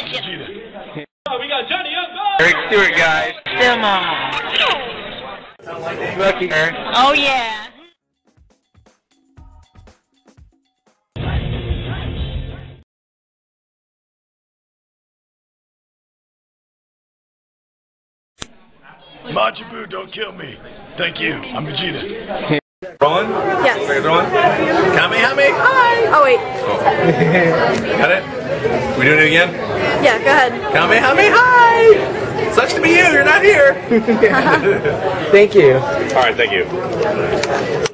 Yep. We got Johnny Young. Eric Stewart, guys. Come on. Lucky, Eric. Oh, yeah. Majin Buu, don't kill me. Thank you. I'm Vegeta. Rolling? Yes. Is it rolling? Kamehameha! Hi. Oh, wait. Got it? We doing it again? Yeah, go ahead. Kamehameha! Sucks to be you, you're not here! Thank you. Alright, thank you.